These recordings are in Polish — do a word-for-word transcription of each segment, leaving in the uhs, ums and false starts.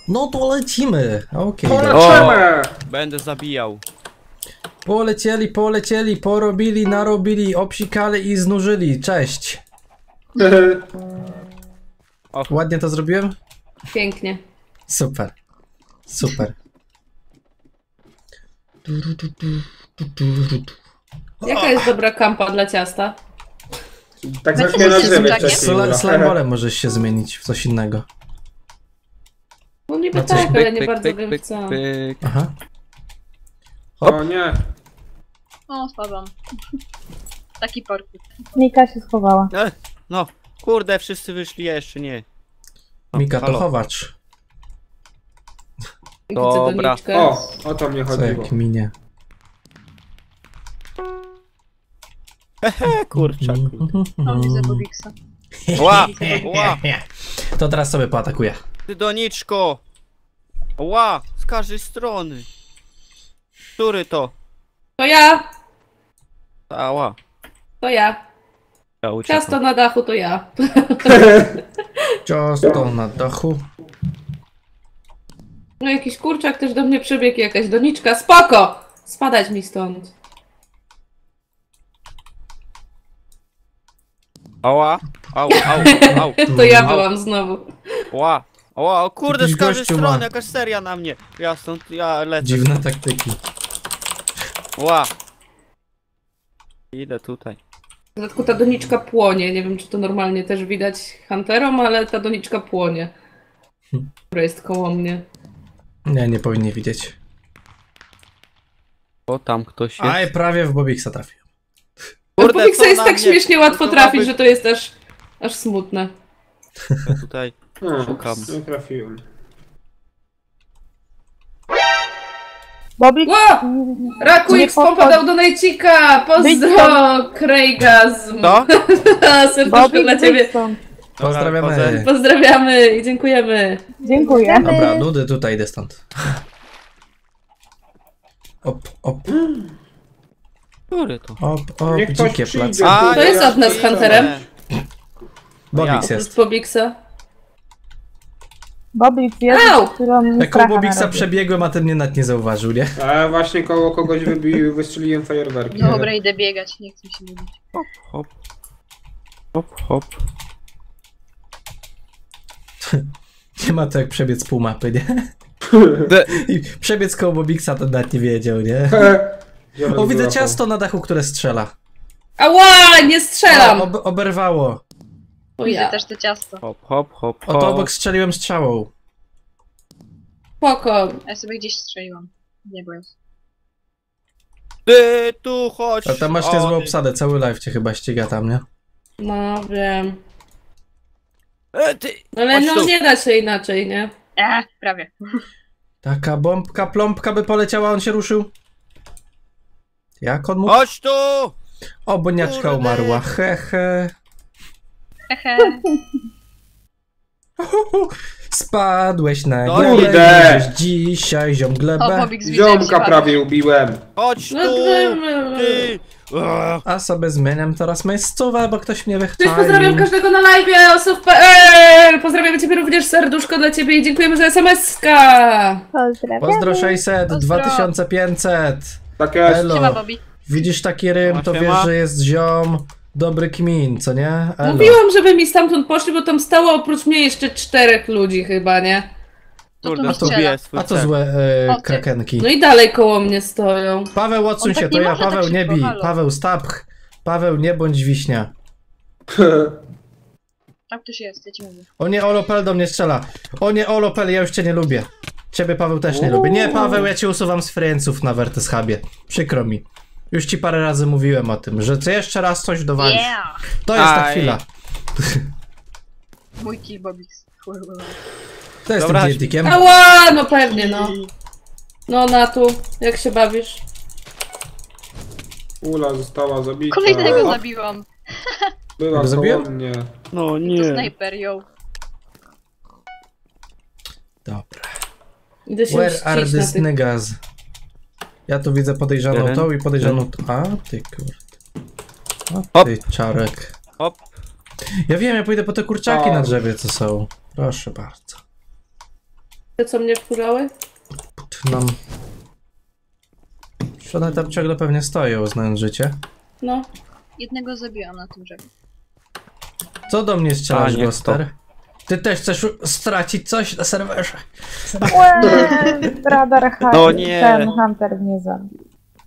No to lecimy. Okej. Polecimy! Będę zabijał. Polecieli, polecieli, porobili, narobili, obsikali i znużyli. Cześć. Och. Ładnie to zrobiłem? Pięknie. Super. Super. Jaka jest dobra kampa dla ciasta? Tak Weź właśnie na się z drzewie Jackiem. wcześniej. Sla- było. Slimebolem możesz się zmienić w coś innego. No niby No coś tak, ale nie bardzo wiem w co. pyk. Aha. O nie. O, spadłam. Taki parkour. Mika się schowała. E, no, kurde, wszyscy wyszli, ja jeszcze nie. O, Mika to halo. chowacz. Widzę Dobra. doniczkę. O, o to mnie Co chodziło. jak minie. E, kurczak. O, widzę Bobiksa. Ła, ła, To teraz sobie poatakuję. ty doniczko. Ła, z każdej strony. Który to? To ja! Ała. To ja. Ja uciekam. Ciasto na dachu to ja. Ciasto na dachu. No jakiś kurczak też do mnie przybiegł, jakaś doniczka. Spoko! Spadać mi stąd. Ała, au, au, au. To ja Au. byłam znowu. Ła, ła, o kurde, z Jakiś każdej gościu strony, ma. jakaś seria na mnie. Ja stąd, ja lecę. Dziwne taktyki. Ła. Idę tutaj. W dodatku ta doniczka płonie. Nie wiem, czy to normalnie też widać hunterom, ale ta doniczka płonie. Która jest koło mnie. Nie, nie powinni widzieć. O, tam ktoś jest. Aj, prawie w Bobiksa trafiłem. Kurde, Bobiksa co jest na tak mnie? śmiesznie łatwo To ma trafić, być- że to jest aż, aż smutne. Ja tutaj O, szukam. nie trafiłem. Bobik? Ło! Raku Nie X pompa podchodź. dał do Nejcika! Wyjdź Pozdro Craiga z... To? Serduszko Bobik, dla wyjdź ciebie. stąd. Pozdrawiamy. chodzę. Pozdrawiamy i dziękujemy. Dziękuję. Dobra, nudy tutaj idę stąd. Op, op, Który to? op, op, Niech ktoś dzikie przyjdzie. plecy. A, To jest ja od nas idę. Hunterem. Bobiks Ja. Z jest. Bobiksa. Bobik jest, Au! którą Jak koło stracha Bobiksa narobił. przebiegłem, a ten mnie nawet nie zauważył, nie? A właśnie koło kogoś wybił, wystrzeliłem fajerwerki. Dobra, idę biegać, nie chcę się lubić. Hop. Hop, hop. Nie ma to jak przebiec pół mapy, nie? I przebiec koło Bobiksa to nawet nie wiedział, nie? O, widzę ciasto na dachu, które strzela. Ała, nie O, strzelam! ob oberwało. To Widzę ja. też to ciasto. Hop, hop, hop, O, to hop. obok strzeliłem strzałą. Spoko. Ja sobie gdzieś strzeliłam. Nie bo jest. Ty tu chodź. A tam masz O, niezłą ty- obsadę, cały live cię chyba ściga tam, nie? No wiem. E, ty. Ale Chodź no tu. nie da się inaczej, nie? Eee, prawie. Taka bombka, plombka by poleciała, on się ruszył. Jak on mógł? Chodź tu. O, boniaczka Kurde. umarła, hehe. Hehe. Spadłeś na No glebę, kurde. jedziesz dzisiaj ziom O, glebę. Bobik widzę, jak się Ziomka bawi. prawie ubiłem. Chodź No tu. to... Ty. Ua. A sobie zmieniam teraz miejscowę, bo ktoś mnie Cześć, wychwalił. pozdrawiam każdego na live, osób kropka pe el. Pozdrawiamy ciebie również, serduszko dla ciebie i dziękujemy za es em eska. Pozdrawiam. Pozdro sześćset, Pozdro. dwa tysiące pięćset. Tak jest. Elo. Siema, Bobby. Widzisz taki rym, to Siema. wiesz, że jest ziom dobry kmin, co nie? Elo. Mówiłam, żeby mi stamtąd poszli, bo tam stało oprócz mnie jeszcze czterech ludzi chyba, nie? To tu Kurde, mi to strzela. jest swój A to cel. złe e, O, ty. krakenki. No i dalej koło mnie stoją. Paweł, odsuń On się, tak to nie ja. może tak Paweł, nie szybko, bij. halo. Paweł, stapch. Paweł, nie bądź wiśnia. Tak ktoś jest, ja ci mówię. O nie, Olopel do mnie strzela. O nie, Olopel, ja już cię nie lubię. Ciebie, Paweł, też nie Uuu. lubię. Nie, Paweł, ja cię usuwam z friendsów na Vertes Hubie. Przykro mi. Już ci parę razy mówiłem o tym, że co jeszcze raz coś dowalisz. Yeah! To jest ta Aj. chwila. Mój kill Bobik. To jest Dobra, tym dietikiem. Ała, no pewnie, no. No, Natu, jak się bawisz? Ula została zabita. Kolejnego zabiłam. Była Jak koło zabiłem? mnie. No To nie. snajper, yo. Dobra. Idę się Where are mścić na these tych... niggas? Ja tu widzę podejrzaną Jeden. tą i podejrzaną tą. A, ty kurde. O, Hop. ty czarek. Hop. Ja wiem, ja pójdę po te kurczaki O. na drzewie, co są. Proszę bardzo. Te, co mnie wkurzały? Nam. One tam ciągle pewnie stoją, znając życie. No. Jednego zabiłam na tym drzewie. Co do mnie strzelasz, A, nie Ghoster? Ty też chcesz stracić coś na serwerze? Łe, radar Hunter. No nie. Ten Hunter mnie zabił.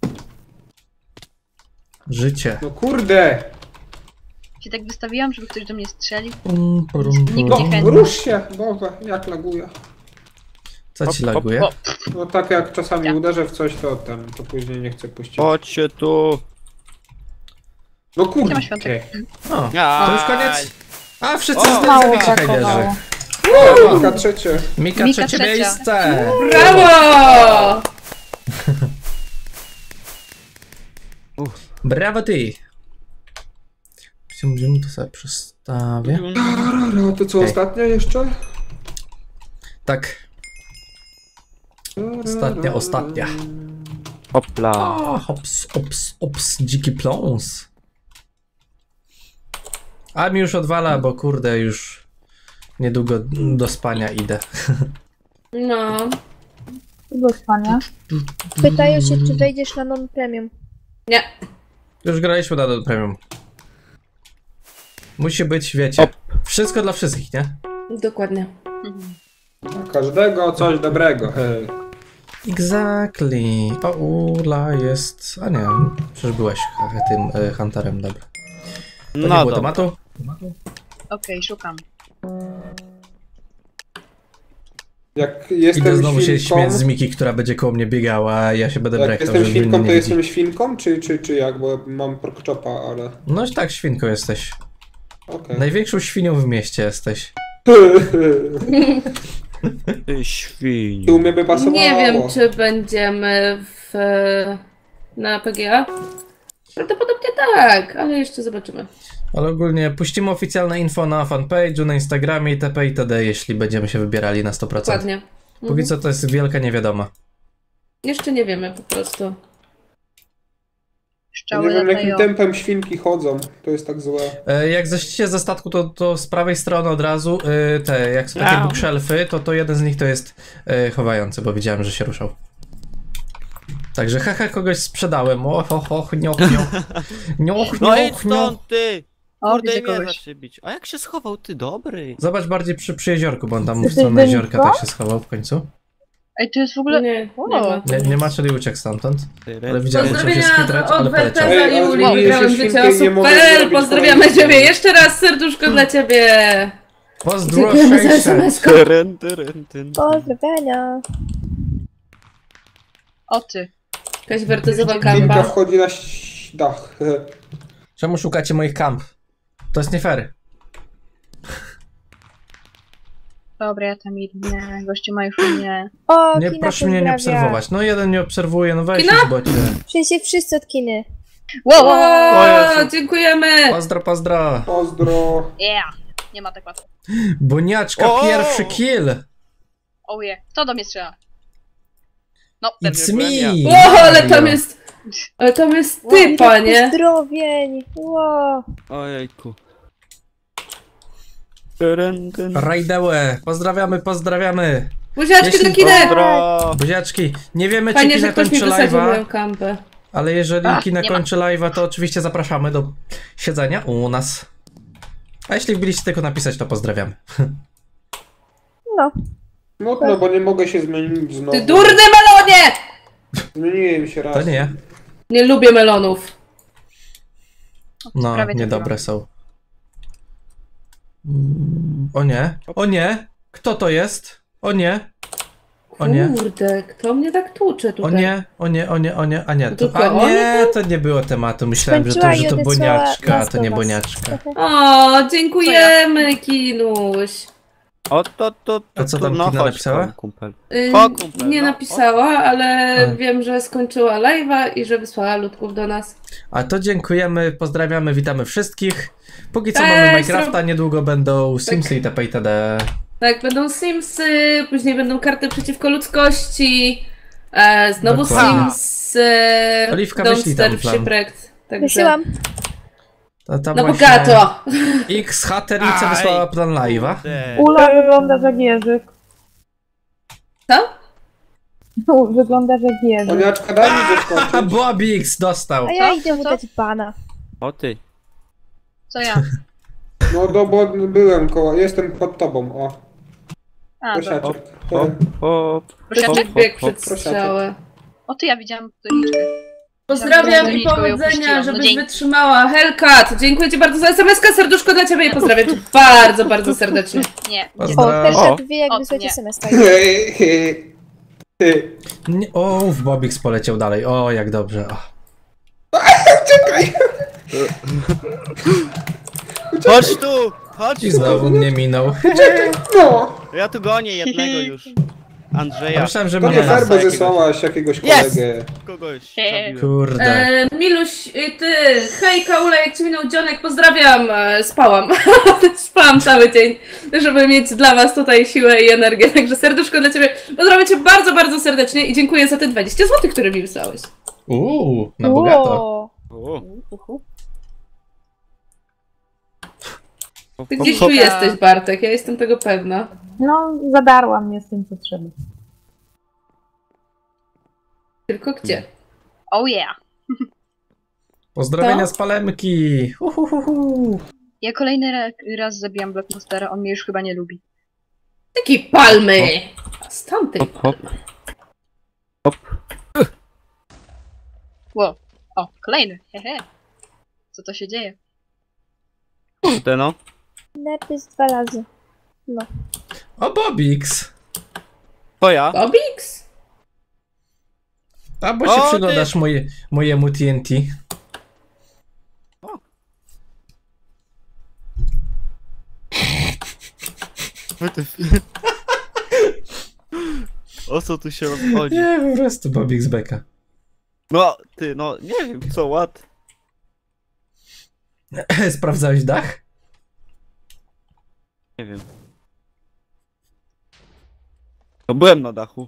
Życie. No kurde! Się tak wystawiłam, żeby ktoś do mnie strzelił. Pum, pum, Nikt No, nie pum. chętny. rusz się! Boże, jak laguje. Co ci Hop, hop, laguje? hop. No tak jak czasami Ja. uderzę w coś, to ten, to później nie chcę puścić. Chodźcie tu. No kurde! Nie ma świątek. O, Ja. to już koniec? A, wszyscy O, zostali Mało zabici brakowało. hejderzy. Mika trzecie. Mika, Mika trzecie trzecia. miejsce! Brawo! Brawo ty! Będziemy to sobie przestawię. No to co, Okej. ostatnie jeszcze? Tak. Ostatnia, ostatnia. Hopla. O, hops, ops, ops, dziki pląs. A mi już odwala, bo kurde, już niedługo do spania idę. No. Do spania. Pytają się, czy wejdziesz na non-premium. Nie. Już graliśmy na Dot Premium. Musi być, wiecie, wszystko dla wszystkich, nie? Dokładnie. Dla każdego coś dobrego, hej. Exactly. O, Ula jest... A nie, przecież byłeś tym y, Hunterem, dobra. To nie No było dobra. tematu? Okej, szukam. Jak Idę jestem znowu się świnką, śmiać z Miki, która będzie koło mnie biegała, a ja się będę jak brektał, jestem żeby mnie świnką, nie to widzi. jestem świnką, czy, czy, czy jak? Bo mam porkchopa, ale... No tak, świnką jesteś. Okej. Największą świnią w mieście jesteś. Ty świń. Tu mnie by pasowało. Nie wiem, czy będziemy w... na P G A. Prawdopodobnie tak, ale jeszcze zobaczymy. Ale ogólnie puścimy oficjalne info na fanpage'u, na Instagramie itp. itd., jeśli będziemy się wybierali na sto procent. Dokładnie. Póki Mhm. co to jest wielka niewiadoma. Jeszcze nie wiemy po prostu. Ja Pszczoły nie wiem, jakim latają. tempem świnki chodzą. To jest tak złe. E, jak zejdziecie ze statku, to, to z prawej strony od razu e, te, jak są takie Au. bookshelfy, to to jeden z nich to jest e, chowający, bo widziałem, że się ruszał. Także haha, kogoś sprzedałem. Och, och, och, nioch, nioch. Nioch, No idź nioch, nioch. stąd ty! O, Kurde, widzę mnie kogoś. zacznie bić. A jak się schował, ty dobry? Zobacz bardziej przy, przy jeziorku, bo on tam w Jesteś stronę jeziorka Benito? tak się schował w końcu. Ej, to jest w ogóle... Nie, nie O. ma. Nie, nie ma, czyli uciekł stamtąd. Ale widziałem, że się Pozdrowienia skitrać, ale od poleciał. Werteza Ej, i ale Uli. zmieniłeś Wygrałem świnkę życie i nie osób. mogę Super, zrobić pozdrawiamy kolejnej. ciebie. Jeszcze raz serduszko dla ciebie. Pozdrowienia! Dziękujemy za es em es-ko. Tyryn, tyryn, tyryn. Pozdrowienia. O ty. Jakaś wertezowa Świnka kampa. wchodzi na ś- dach. Czemu szukacie moich kamp? To jest nie fair. Dobra, ja tam idę. Nie, goście ma już mnie. O, Nie, Kina proszę mnie nie pozdrawia. obserwować. No jeden nie obserwuje, no weź Kina? już bocie. Przecież wszyscy od Kiny. Wow! O, dziękujemy. Pozdro, pozdro. Pozdro. Yeah! Nie ma tak łatwo. Boniaczka, O! pierwszy kill. Oje, kto do mnie strzela? No, It's pewnie. me. O, ale Mario. tam jest... Ale tam jest Wow, ty, ile panie. Pozdrowień. Wow. Ojejku. Tyryn, tyryn. Rajdełę, pozdrawiamy, pozdrawiamy. Buziaczki Jeśli- dla kiny. Pozdro. Buziaczki, nie wiemy czy Fajnie, że Kina ktoś mi kończy wysadził moją live'a, kampę. ale jeżeli Ach, Kina nie ma. kończy live'a, to oczywiście zapraszamy do siedzenia u nas. A jeśli wbiliście tylko napisać, to pozdrawiamy. No. No, no bo nie mogę się zmienić znowu. Ty durny melonie! Zmieniłem się raz. To nie ja. Nie lubię melonów. No, Prawie to niedobre są. Mm, O nie, o nie! Kto to jest? O nie! O nie! Kurde, kto mnie tak tłucze O tutaj? nie, o nie, o nie, o nie, a nie, to, Tylko a oni nie, to nie było tematu, myślałem, że to, Skończyła że i to odesłała boniaczka, nas to do nie was. boniaczka. O, dziękujemy, Kinuś. O, to, to, to, A co tam no, Kina chodź, napisała? kumpel. Y, O, kumpel, nie no. napisała, ale A. wiem, że skończyła live'a i że wysłała ludków do nas. A to dziękujemy, pozdrawiamy, witamy wszystkich. Póki co Cześć, mamy Minecrafta, Rob- niedługo będą Simsy itp. itd. Tak, będą Simsy, później będą karty przeciwko ludzkości, e, znowu Dokładnie. Simsy, Oliwka, Don't wyślij tam Starve plan. Shipwrecked. Także... Wysyłam. Ta, ta No właśnie bogato! X Haterica Aj. wysłała plan live'a. Te. Ula wygląda jak Jerzyk. No, wyglądasz jak jeży. Koniaczka, daj mi A doskoczyć. Bobix dostał. A ja Co? idę mu Co? dać bana. O ty. Co ja? No do, bo byłem koło, jestem pod tobą, o. A, dobra. Prosiaczek. Hop, hop. Prosiaczek hop, biegł hop. przed strzałę. O, ty ja widziałam doniczkę. Pozdrawiam i Doniczką ją powodzenia, puściłam. No żebyś dzięki. wytrzymała. Hellcat, dziękuję ci bardzo za es em eskę, serduszko dla ciebie i pozdrawiam cię bardzo, bardzo serdecznie. Nie. O, Pozdrawiam. Hershot wie jak O, wysłać nie. es em es. Hej, hej. Ty. Nie, o, w Bobix poleciał dalej. O, jak dobrze. O. Czekaj! Chodź tu! Chodź I tu! znowu mnie minął. No! Ja tu gonię jednego już. Ja Andrzeja. myślałem, że To mnie... nie Lasa Ferbo jakiegoś. zesłałaś jakiegoś Jest! kolegę. Kogoś Eee. zabiłem. Kurde. E, Miluś, y, ty, hej Kaula, jak ci minął dzionek, pozdrawiam, e, spałam. Spałam cały dzień, żeby mieć dla was tutaj siłę i energię, także serduszko dla ciebie. Pozdrawiam cię bardzo, bardzo serdecznie i dziękuję za te dwadzieścia złotych, które mi wysłałeś. Uuu, na bogato. O, O. Hop, Ty hop, gdzieś hop. tu jesteś, Bartek, ja jestem tego pewna. No, zadarłam mnie z tym, co trzeba. Tylko gdzie? Oh yeah. Pozdrowienia Co? z Palemki. Uhuhuhu. Ja kolejny ra raz zabijam Blackmastera, on mnie już chyba nie lubi. Taki palmy! A z tamtej Hop, hop. Hop. Ło. O, kolejny. Hehe. Co to się dzieje? Kurde no. napis dwa razy. O, Bobix. Twoja. Bobix? A bo się O, ty. przyglądasz moje, mojemu T N T. O co tu się rozchodzi? Nie, po prostu Bobix beka. No, ty, no, nie wiem co, what? Sprawdzałeś dach? Nie wiem. No byłem na dachu.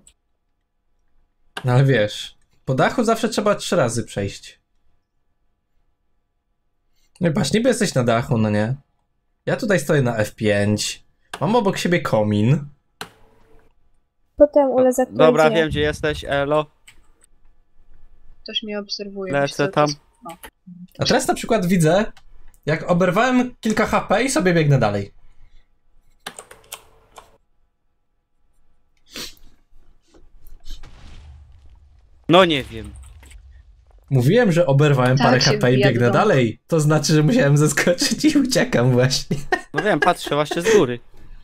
No ale wiesz, po dachu zawsze trzeba trzy razy przejść. No i patrz, niby jesteś na dachu, no nie? Ja tutaj stoję na F pięć. Mam obok siebie komin. Potem ule zakłócę. Dobra, wiem gdzie jesteś, elo. Ktoś mnie obserwuje. Lecę wiesz co, to tam. jest- A teraz na przykład widzę, jak oberwałem kilka H P i sobie biegnę dalej. No nie wiem. Mówiłem, że oberwałem Tak parę się H P i wbija do biegnę domu. dalej. To znaczy, że musiałem zeskoczyć i uciekam właśnie. No wiem, patrzę właśnie z góry.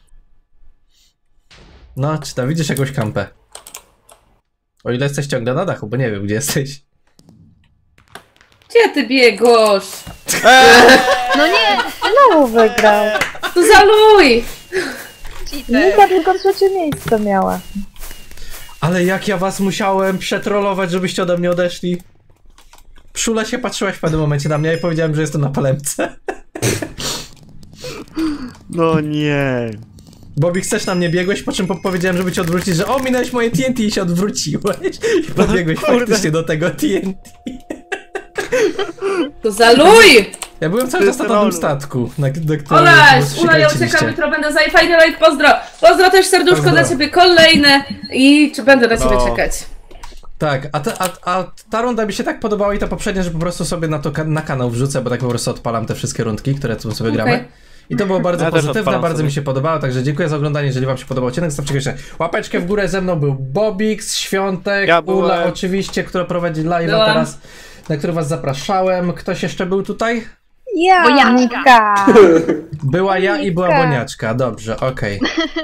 No, czy tam widzisz jakąś kampę? O ile jesteś ciągle na dachu, bo nie wiem, gdzie jesteś. Gdzie ty biegosz? No nie! Znowu wygrał. To zaluj! Cheater. Nika tylko trzecie miejsce miała. Ale jak ja was musiałem przetrolować, żebyście ode mnie odeszli. Szula się patrzyłaś w pewnym momencie na mnie i powiedziałem, że jestem na palemce. No nie. Bobby, chcesz na mnie biegłeś, po czym po powiedziałem, żeby cię odwrócić, że o, minąłeś moje T N T i się odwróciłeś. I podbiegłeś kurde. faktycznie do tego T N T. To zaluj! Ja byłem cały Ty czas na trollu. tym statku, na, na którym Olaś, się Ula, ja kręciliście. uciekam, jutro będę za fajny rajd, pozdro! Pozdro też serduszko Pozdro. dla ciebie kolejne i czy będę na ciebie No. czekać. Tak, a, ta, a, a ta runda mi się tak podobała i ta poprzednia, że po prostu sobie na to ka- na kanał wrzucę, bo tak po prostu odpalam te wszystkie rundki, które tu sobie gramy. Okej. I to było bardzo Ja też pozytywne, odpalam bardzo sobie. mi się podobało, także dziękuję za oglądanie, jeżeli wam się podobał odcinek, zostawcie jeszcze łapeczkę w górę, ze mną był Bobix, Świątek, Ja Ula byłem. oczywiście, która prowadzi live'a Byłam. teraz, na który was zapraszałem. Ktoś jeszcze był tutaj? Ja! Boniaczka. Nika! Była ja i była Monika. Boniaczka, dobrze, okej.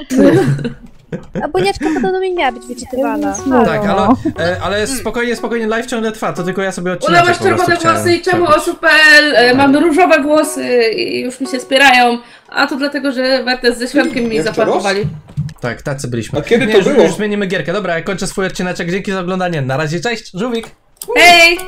A boniaczka podobno mi miała być wyczytywana. No. Tak, ale, e, ale spokojnie, spokojnie, live ciągle trwa, to tylko ja sobie Ula, odcinek masz po prostu czerwone chciałem włosy i czemu zrobić. osób kropka pe el, e, mam różowe włosy i już mi się spierają, a to dlatego, że Wertes ze Świątkiem mi Jeszcze zapakowali. Tak, tacy byliśmy. A kiedy Nie, to już, było? już zmienimy gierkę. Dobra, ja kończę swój odcineczek. Dzięki za oglądanie. Na razie, cześć, żółwik! Hej!